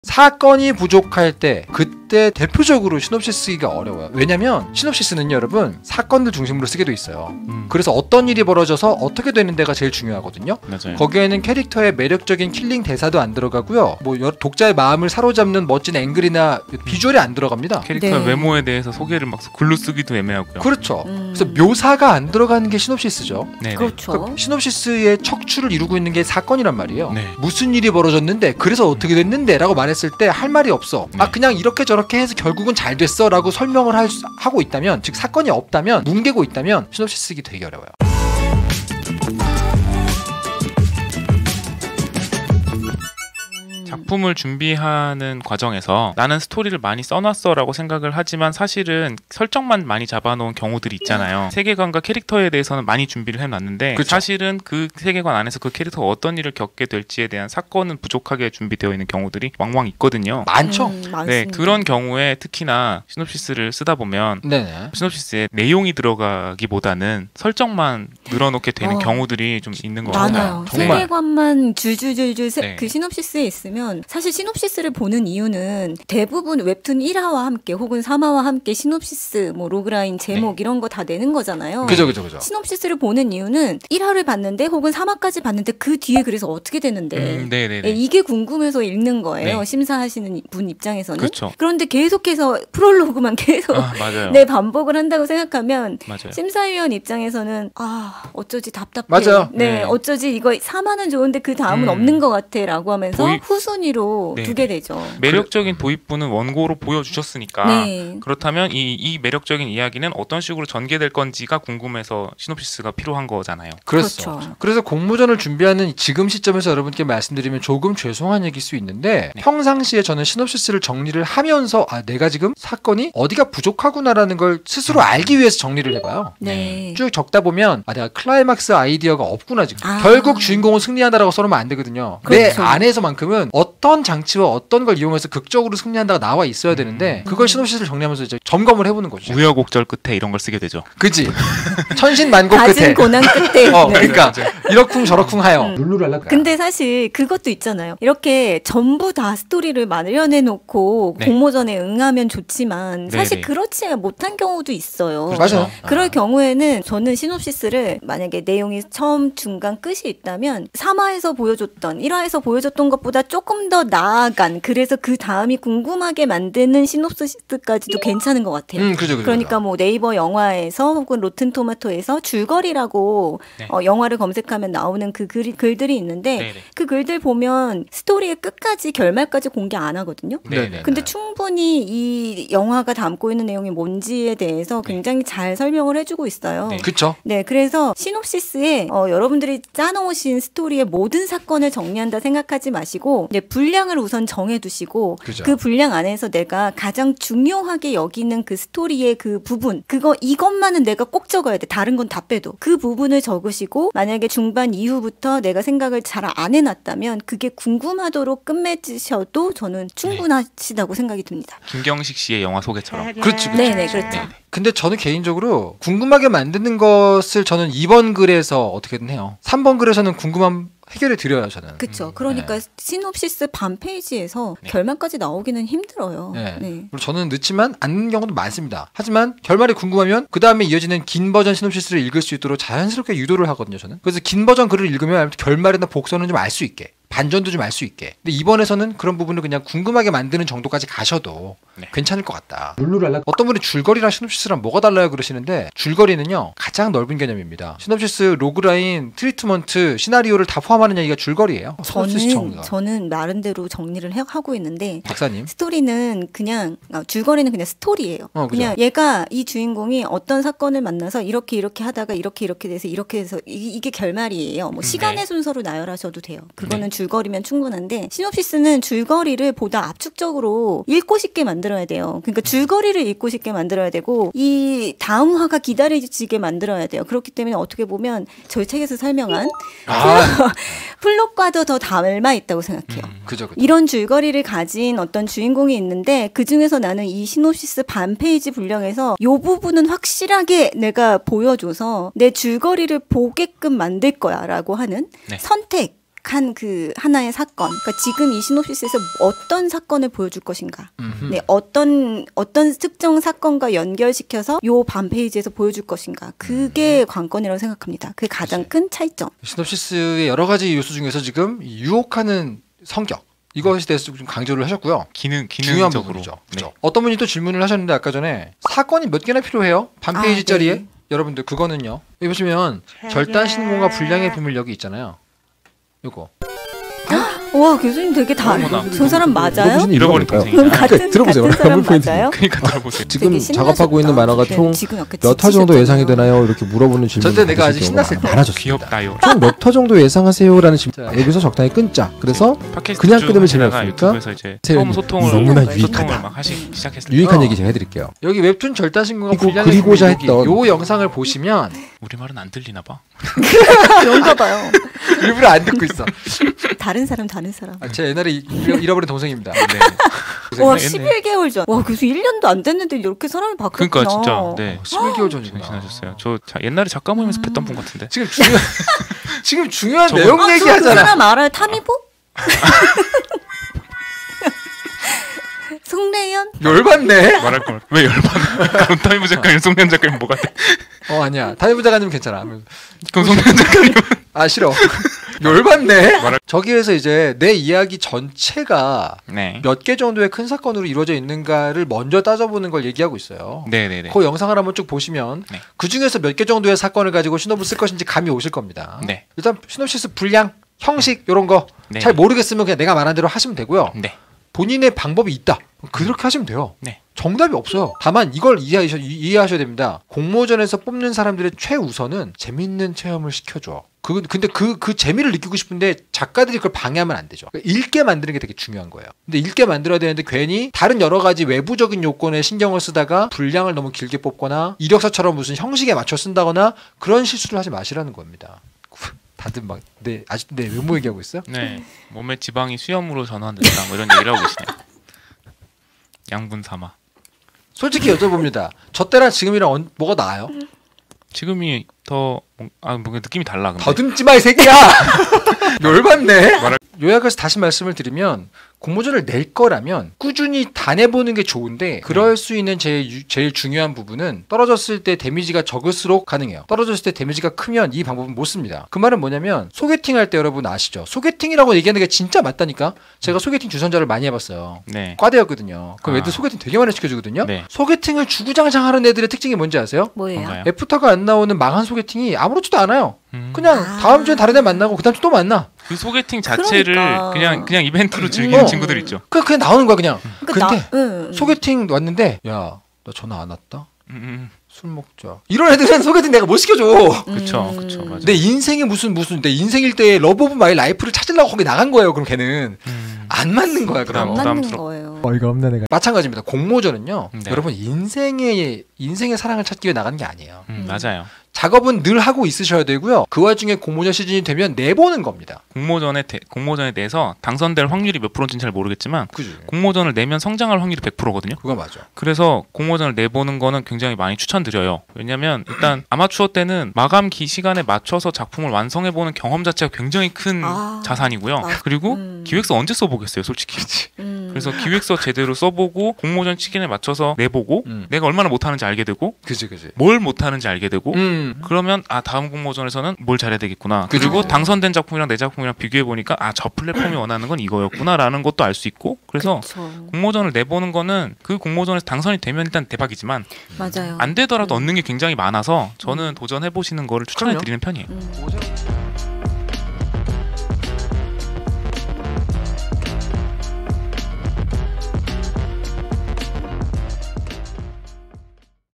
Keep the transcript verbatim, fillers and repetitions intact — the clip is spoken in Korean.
사건이 부족할 때 그때 대표적으로 시놉시스 쓰기가 어려워요. 왜냐면 시놉시스는요 여러분 사건들 중심으로 쓰게 돼 있어요. 음. 그래서 어떤 일이 벌어져서 어떻게 되는 데가 제일 중요하거든요. 맞아요. 거기에는 캐릭터의 매력적인 킬링 대사도 안 들어가고요. 뭐 독자의 마음을 사로잡는 멋진 앵글이나 비주얼이 안 들어갑니다. 캐릭터의 네. 외모에 대해서 소개를 막 글로 쓰기도 애매하고요. 그렇죠. 음. 그래서 묘사가 안 들어가는 게 시놉시스죠. 네네. 그렇죠. 그러니까 시놉시스의 척추를 이루고 있는 게 사건이란 말이에요. 네. 무슨 일이 벌어졌는데 그래서 어떻게 됐는데 라고 말했을 때 할 말이 없어. 네. 아 그냥 이렇게 저렇게 해서 결국은 잘 됐어 라고 설명을 할 수, 하고 있다면, 즉 사건이 없다면, 뭉개고 있다면 시놉시스 쓰기 되게 어려워요. 작품을 준비하는 과정에서 나는 스토리를 많이 써놨어 라고 생각을 하지만 사실은 설정만 많이 잡아놓은 경우들이 있잖아요. 세계관과 캐릭터에 대해서는 많이 준비를 해놨는데 그쵸. 사실은 그 세계관 안에서 그 캐릭터가 어떤 일을 겪게 될지에 대한 사건은 부족하게 준비되어 있는 경우들이 왕왕 있거든요. 많죠. 음, 많습니다. 네, 그런 경우에 특히나 시놉시스를 쓰다 보면 네네. 시놉시스에 내용이 들어가기보다는 설정만 늘어놓게 되는 어, 경우들이 좀 있는 것 같아요. 많아요. 정말. 세계관만 줄줄줄줄 세- 네. 그 시놉시스에 있으면 사실 시놉시스를 보는 이유는 대부분 웹툰 일 화와 함께 혹은 삼 화와 함께 시놉시스, 뭐 로그라인 제목 네. 이런 거 다 내는 거잖아요. 그죠 그죠 그죠. 시놉시스를 보는 이유는 일 화를 봤는데 혹은 삼 화까지 봤는데 그 뒤에 그래서 어떻게 되는데 음, 네네네. 예, 이게 궁금해서 읽는 거예요. 네. 심사하시는 분 입장에서는. 그렇죠. 그런데 계속해서 프롤로그만 계속 아, 맞아요. 내 반복을 한다고 생각하면 맞아요. 심사위원 입장에서는 아 어쩌지 답답해. 맞아요. 네, 네. 어쩌지 이거 삼 화는 좋은데 그 다음은 음. 없는 것 같아라고 하면서 도입- 후순위로 네. 두게 되죠. 매력적인 도입부는 원고로 보여주셨으니까 네. 그렇다면 이, 이 매력적인 이야기는 어떤 식으로 전개될 건지가 궁금해서 시놉시스가 필요한 거잖아요. 그렇죠. 그렇죠. 그래서 공모전을 준비하는 지금 시점에서 여러분께 말씀드리면 조금 죄송한 얘기일 수 있는데 네. 평상시에 저는 시놉시스를 정리를 하면서 아 내가 지금 사건이 어디가 부족하구나라는 걸 스스로 알기 위해서 정리를 해봐요. 네. 쭉 적다 보면 아 내가 클라이막스 아이디어가 없구나 지금. 아. 결국 주인공은 승리한다라고 써놓으면 안 되거든요. 그렇죠. 내 안에서만큼은 어떤 장치와 어떤 걸 이용해서 극적으로 승리한다가 나와 있어야 되는데 그걸 시놉시스를 정리하면서 이제 점검을 해보는 거죠. 우여곡절 끝에 이런 걸 쓰게 되죠. 그지? 천신만고 끝에. 가진 고난 끝에. 어, 네. 그러니까 이러쿵 저러쿵 하여 음. 룰루랄라. 근데 사실 그것도 있잖아요. 이렇게 전부 다 스토리를 마련해놓고 네. 공모전에 응하면 좋지만 사실 네네. 그렇지 못한 경우도 있어요. 맞아요. 그럴 경우에는 저는 시놉시스를 만약에 내용이 처음, 중간, 끝이 있다면 삼 화에서 보여줬던, 일 화에서 보여줬던 것보다 조금 더 나아간, 그래서 그 다음이 궁금하게 만드는 시놉시스까지도 괜찮은 것 같아요. 음, 그죠, 그죠. 그러니까 뭐 네이버 영화에서 혹은 로튼토마토에서 줄거리라고 네. 어, 영화를 검색하면 나오는 그 글, 글들이 있는데 네네. 그 글들 보면 스토리의 끝까지 결말까지 공개 안 하거든요. 네네. 근데 충분히 이 영화가 담고 있는 내용이 뭔지에 대해서 굉장히 잘 설명을 해주고 있어요. 네. 그쵸. 네, 그래서 시놉시스에 어, 여러분들이 짜놓으신 스토리의 모든 사건을 정리한다 생각하지 마시고 이제 분량을 우선 정해두시고 그죠. 그 분량 안에서 내가 가장 중요하게 여기는 그 스토리의 그 부분, 그거 이것만은 내가 꼭 적어야 돼. 다른 건 다 빼도 그 부분을 적으시고 만약에 중반 이후부터 내가 생각을 잘 안 해놨다면 그게 궁금하도록 끝맺으셔도 저는 충분하시다고 생각이 듭니다. 김경식 씨의 영화 소개처럼. 그렇지, 그렇지. 네네, 그렇죠. 네네. 근데 저는 개인적으로 궁금하게 만드는 것을 저는 이 번 글에서 어떻게든 해요. 삼 번 글에서는 궁금함 해결해 드려요, 저는. 그렇죠. 그러니까 시놉시스 반 페이지에서 네. 결말까지 나오기는 힘들어요. 네. 네. 그리고 저는 늦지만 않는 경우도 많습니다. 하지만 결말이 궁금하면 그 다음에 이어지는 긴 버전 시놉시스를 읽을 수 있도록 자연스럽게 유도를 하거든요, 저는. 그래서 긴 버전 글을 읽으면 결말이나 복선은 좀 알 수 있게. 반전도 좀 알 수 있게. 근데 이번에서는 그런 부분을 그냥 궁금하게 만드는 정도까지 가셔도 네. 괜찮을 것 같다. 룰루랄라. 어떤 분이 줄거리랑 시놉시스랑 뭐가 달라요 그러시는데 줄거리는요 가장 넓은 개념입니다. 시놉시스, 로그라인, 트리트먼트, 시나리오를 다 포함하는 얘기가 줄거리예요. 시놉시스 저는 정리가. 저는 나름대로 정리를 해, 하고 있는데 박사님. 스토리는 그냥 아, 줄거리는 그냥 스토리예요. 어, 그죠. 그냥 얘가 이 주인공이 어떤 사건을 만나서 이렇게 이렇게 하다가 이렇게 이렇게 돼서 이렇게 해서 이, 이게 결말이에요. 뭐 시간의 네. 순서로 나열하셔도 돼요. 그거는 네. 줄거리면 충분한데 시놉시스는 줄거리를 보다 압축적으로 읽고 싶게 만들어야 돼요. 그러니까 줄거리를 읽고 싶게 만들어야 되고 이 다음 화가 기다려지게 만들어야 돼요. 그렇기 때문에 어떻게 보면 저희 책에서 설명한 아, 플롯과도 더 닮아 있다고 생각해요. 음. 그죠, 그죠. 이런 줄거리를 가진 어떤 주인공이 있는데 그 중에서 나는 이 시놉시스 반 페이지 분량에서 요 부분은 확실하게 내가 보여줘서 내 줄거리를 보게끔 만들 거야 라고 하는 네. 선택 한 그 하나의 사건. 그러니까 지금 이 시놉시스에서 어떤 사건을 보여줄 것인가. 음흠. 네, 어떤 어떤 특정 사건과 연결시켜서 요 반 페이지에서 보여줄 것인가. 그게 관건이라고 생각합니다. 그게 가장 큰 차이점. 시놉시스의 여러 가지 요소 중에서 지금 유혹하는 성격 이것에 대해서 좀 강조를 하셨고요. 기능 중요한 기능적으로. 부분이죠. 네. 그렇죠. 어떤 분이 또 질문을 하셨는데 아까 전에 사건이 몇 개나 필요해요? 반 아, 페이지짜리에? 네. 여러분들 그거는요. 여기 보시면 절단 신공과 분량의 비밀 여기 있잖아요. 요거. 와, 교수님 되게 다 어머나. 저 사람 맞아요? 무슨 잃어버린 이유일까요? 동생이야. 같은 들어보세요. 같은 사람 포인트. 맞아요? 그러니까 들어보세요. 지금 되게 작업하고 있는 신나셨다. 만화가 네, 총 지금 약간 몇 화 정도 지치셨잖아요. 예상이 되나요? 이렇게 물어보는 질문. 저때 내가 아직 신났을 때. 많아졌습니다. 귀엽다요. 총 몇 화 정도 예상하세요라는 질문. 자. 여기서 적당히 끊자. 그래서 팟캐스트 그냥 쭉 끊으면 하시다가 재미없으니까 유튜브에서 이제 제- 처음 소통을 너무나 소통을 유익하다. 막 하시기 시작했어요. 유익한 어. 얘기 제가 해드릴게요. 여기 웹툰 절단 신공과 그리고 분량의 그리고자 비밀 여기 했던- 요 영상을 보시면 우리 말은 안 들리나 봐. 그런가 봐요. 일부러 안 듣고 있어. 다른 사람 다른 사람. 아, 제 옛날에 잃어- 잃어버린 동생입니다. 네. 와, 옛날- 십일 개월 전. 와, 교수 일 년도 안 됐는데 이렇게 사람이 바뀌었구나. 그러니까 진짜 네. 십일 개월 전이구나. 정신하셨어요. 저 자, 옛날에 작가 모임에서 뵀던 분 같은데. 지금 중요 지금 중요한 저거- 내용 아, 저 그 얘기하잖아. 사람 알아요? 타미보? 송래연? 열받네. 말할 걸. 왜 열받아? 그럼 타이브 작가님, 송년 작가님 뭐가 돼? 어 아니야. 다이브 작가님 괜찮아. 그럼 송년 작가님 아 싫어. 열받네. 말할- 저기에서 이제 내 이야기 전체가 네. 몇 개 정도의 큰 사건으로 이루어져 있는가를 먼저 따져보는 걸 얘기하고 있어요. 네, 네, 네. 그 영상을 한번 쭉 보시면 네. 그 중에서 몇 개 정도의 사건을 가지고 시놉을 쓸 것인지 감이 오실 겁니다. 네. 일단 시놉시스 분량, 형식 이런 거 잘 네. 모르겠으면 그냥 내가 말한 대로 하시면 되고요. 네. 본인의 방법이 있다. 그렇게 하시면 돼요. 네. 정답이 없어요. 다만 이걸 이해하셔, 이해하셔야 됩니다. 공모전에서 뽑는 사람들의 최우선은 재밌는 체험을 시켜줘. 그 근데 그 그 재미를 느끼고 싶은데 작가들이 그걸 방해하면 안 되죠. 그러니까 읽게 만드는 게 되게 중요한 거예요. 근데 읽게 만들어야 되는데 괜히 다른 여러 가지 외부적인 요건에 신경을 쓰다가 분량을 너무 길게 뽑거나 이력서처럼 무슨 형식에 맞춰 쓴다거나 그런 실수를 하지 마시라는 겁니다. 다들 막 내 아직도 내 외모 얘기하고 있어요? 네. 몸의 지방이 수염으로 전환됐다. 뭐 이런 얘기를 하고 계시네요. 양분 삼아. 솔직히 여쭤봅니다. 저 때랑 지금이랑 언, 뭐가 나아요? 지금이 더 아, 뭔가 느낌이 달라. 근데. 더듬지 마 이 새끼야. 열받네. 말할- 요약해서 다시 말씀을 드리면 공모전을 낼 거라면 꾸준히 다 내보는 게 좋은데 그럴 수 있는 제일, 유- 제일 중요한 부분은 떨어졌을 때 데미지가 적을수록 가능해요. 떨어졌을 때 데미지가 크면 이 방법은 못 씁니다. 그 말은 뭐냐면 소개팅 할 때 여러분 아시죠? 소개팅이라고 얘기하는 게 진짜 맞다니까. 제가 소개팅 주선자를 많이 해봤어요. 네. 과대였거든요. 그럼 아. 애들 소개팅 되게 많이 시켜주거든요. 네. 소개팅을 주구장창하는 애들의 특징이 뭔지 아세요? 뭐예요? 뭔가요? 애프터가 안 나오는 망한 소개팅이 아무렇지도 않아요. 음. 그냥 아. 다음 주에 다른 애 만나고 그 다음 주 또 만나. 그 소개팅 자체를 그러니까. 그냥 그냥 이벤트로 즐기는 어. 친구들 있죠. 그냥 그냥 나오는 거야 그냥. 그러니까 근데 나, 응, 소개팅 왔는데 야 나 전화 안 왔다. 음, 음. 술 먹자. 이런 애들은 소개팅 내가 못 시켜줘. 그쵸, 그쵸, 맞아. 내 인생이 무슨 무슨 내 인생일 때 러브 오브 마이 라이프를 찾으려고 거기 나간 거예요. 그럼 걔는 음. 안 맞는 거야. 안 그럼 부담- 맞는 부담스럽- 거예요. 어이가 없네 내가. 마찬가지입니다. 공모전은요. 네. 여러분 인생의 인생의 사랑을 찾기 위해 나간 게 아니에요. 음, 음. 맞아요. 작업은 늘 하고 있으셔야 되고요. 그 와중에 공모전 시즌이 되면 내보는 겁니다. 공모전에 대, 공모전에 내서 당선될 확률이 몇 프로인지는 잘 모르겠지만 그죠? 공모전을 내면 성장할 확률이 백 퍼센트거든요. 그거 맞아. 그래서 공모전을 내보는 거는 굉장히 많이 추천드려요. 왜냐면 일단 아마추어 때는 마감 기 시간에 맞춰서 작품을 완성해보는 경험 자체가 굉장히 큰 아, 자산이고요. 맞- 그리고 음. 기획서 언제 써보겠어요, 솔직히. 음. 그래서 기획서 제대로 써보고 공모전 시간에 맞춰서 내보고 음. 내가 얼마나 못하는지 알게 되고 그지 그지. 뭘 못하는지 알게 되고 음. 그러면 아 다음 공모전에서는 뭘 잘해야 되겠구나. 그죠. 그리고 당선된 작품이랑 내 작품이랑 비교해 보니까 아 저 플랫폼이 원하는 건 이거였구나라는 것도 알 수 있고 그래서 그쵸. 공모전을 내보는 거는 그 공모전에서 당선이 되면 일단 대박이지만 맞아요. 안 되더라도 음. 얻는 게 굉장히 많아서 저는 도전해 보시는 거를 추천해 그럼요. 드리는 편이에요. 음.